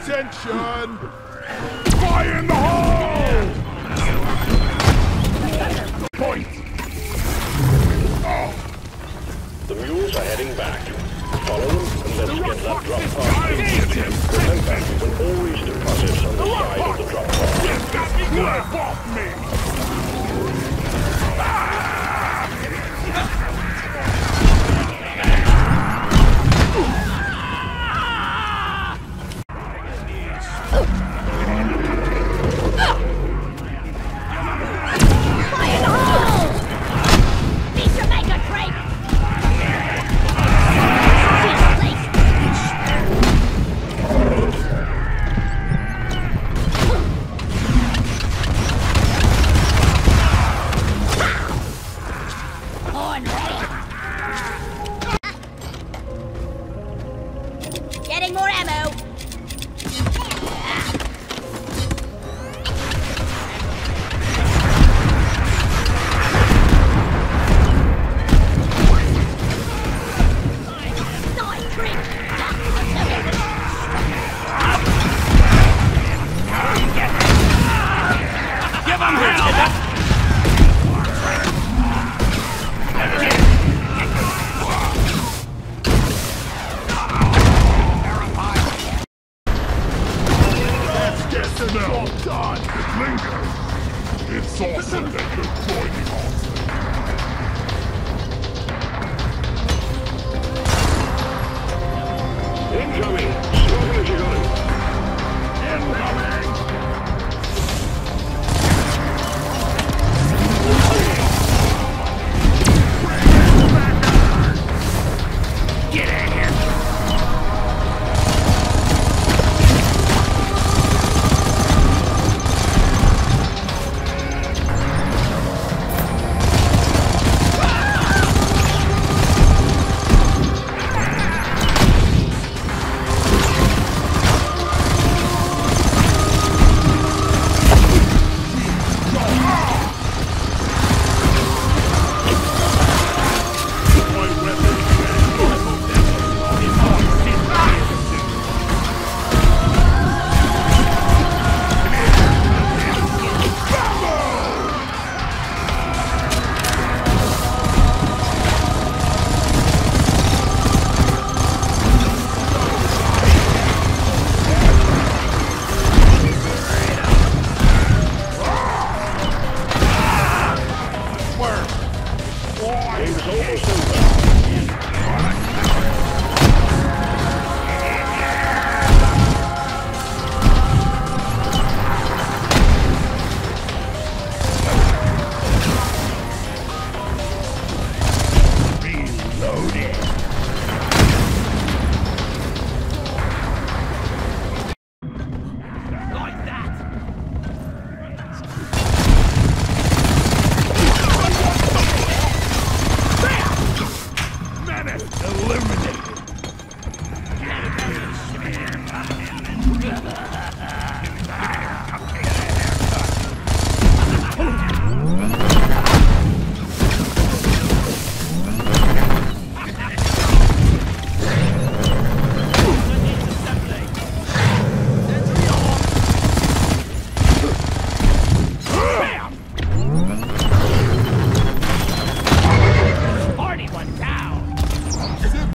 Attention! Fire in the hole! Point! The mules are heading back. Follow them and let's get that drop pod. Remember, you can always deposit on the side of the drop pod. Get this crap off me! Getting more ammo. Nice trick. Give him hell! It's all done. It lingers. It's awesome.